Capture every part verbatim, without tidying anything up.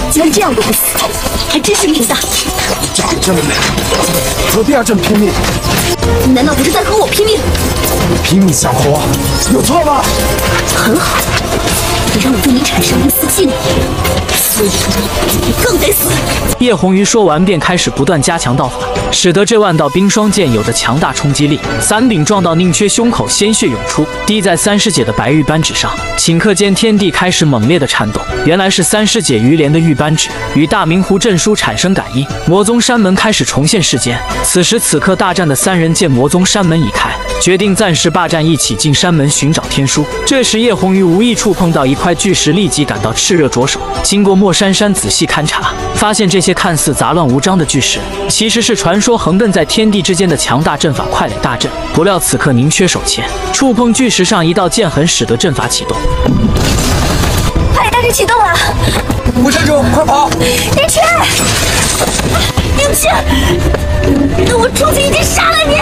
竟然这样都不死，还真是命大。 这可真的累，和第二阵拼命， 你难道不是在和我拼命？ 拼命想活，有错吗？ 很好，你让我对你产生一丝忌惮，所以你更得死。 叶红鱼说完，便开始不断加强道法，使得这万道冰霜剑有着强大冲击力。伞柄撞到宁缺胸口，鲜血涌出，滴在三师姐的白玉扳指上。顷刻间，天地开始猛烈的颤动。原来是三师姐鱼莲的玉扳指与大明湖镇书产生感应，魔宗山门开始重现世间。此时此刻，大战的三人见魔宗山门已开，决定暂时霸占，一起进山门寻找天书。这时，叶红鱼无意触碰到一块巨石，立即感到炽热着手。经过莫珊珊仔细勘察，发现这些看似杂乱无章的巨石，其实是传说横亘在天地之间的强大阵法快垒大阵。不料此刻宁缺手前触碰巨石上一道剑痕，使得阵法启动。 快垒大阵启动了！ 无山主，快跑！ 宁缺，宁缺，我初期已经杀了你！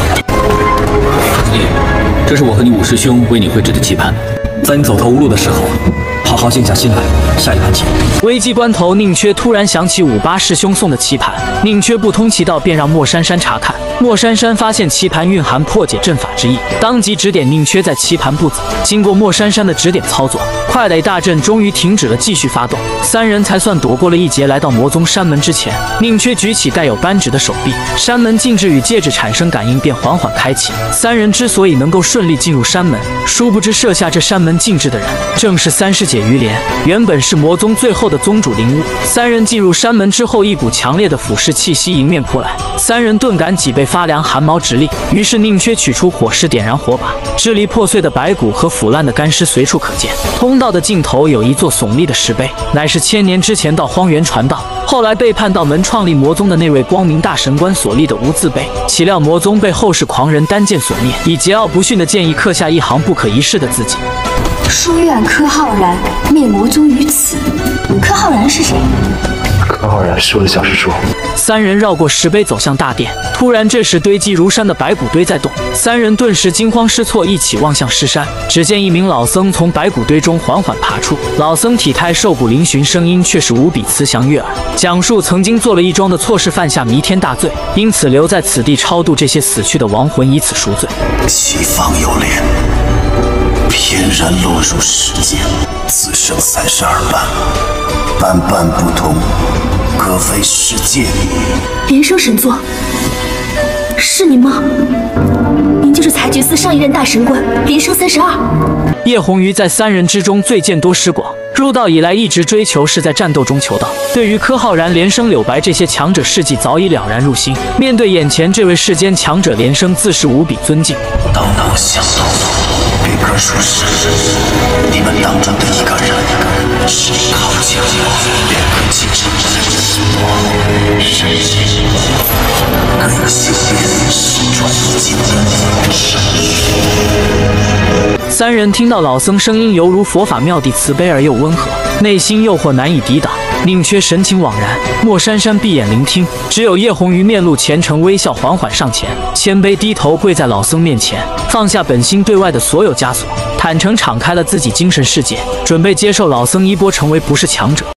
这是我和你五师兄为你绘制的棋盘，在你走投无路的时候，好好静下心来，下一盘棋。 危机关头，宁缺突然想起五八师兄送的棋盘，宁缺不通其道，便让莫珊珊查看。莫珊珊发现棋盘蕴含破解阵法之意，当即指点宁缺在棋盘步走。经过莫珊珊的指点操作，快垒大阵终于停止了继续发动，三人才算躲过了一劫。来到魔宗山门之前，宁缺举起带有扳指的手臂，山门禁制与戒指产生感应，便缓缓开启。三人之所以能够顺利进入山门，殊不知设下这山门禁制的人正是三师姐于莲，原本是魔宗最后的宗主灵物。三人进入山门之后，一股强烈的腐蚀气息迎面扑来，三人顿感脊背发凉，汗毛直立。于是宁缺取出火石，点燃火把，支离破碎的白骨和腐烂的干尸随处可见。通道的尽头有一座耸立的石碑，乃是千年之前到荒原传道，后来背叛道门创立魔宗的那位光明大神官所立的无字碑。岂料魔宗被后世狂人单剑所灭，以桀骜不驯的剑意刻下一行不可一世的字迹： 书院柯浩然灭魔宗于此。柯浩然是谁？ 柯浩然是我的小师叔。 三人绕过石碑走向大殿，突然这时堆积如山的白骨堆在动，三人顿时惊慌失措，一起望向尸山。只见一名老僧从白骨堆中缓缓爬出，老僧体态瘦骨嶙峋，声音却是无比慈祥悦耳，讲述曾经做了一桩的错事，犯下弥天大罪，因此留在此地超度这些死去的亡魂，以此赎罪。 其方有莲，翩然落入世间，此生三十二般，般般不同，各非世界。 莲生神作，是你吗？您就是裁决司上一任大神官莲生三十二。 叶红鱼在三人之中最见多识广，入道以来一直追求是在战斗中求道，对于柯浩然、连生、柳白这些强者事迹早已了然入心。面对眼前这位世间强者，连生自是无比尊敬。 当我想到这棵树时，你们当中的一个人是靠近我，便可继承我身体，更有修炼失传不尽的神术。 三人听到老僧声音犹如佛法妙谛，慈悲而又温和，内心诱惑难以抵挡。宁缺神情惘然，莫珊珊闭眼聆听，只有叶红鱼面露虔诚微笑，缓缓上前，谦卑低头跪在老僧面前，放下本心对外的所有枷锁，坦诚敞开了自己精神世界，准备接受老僧衣钵，成为不是强者。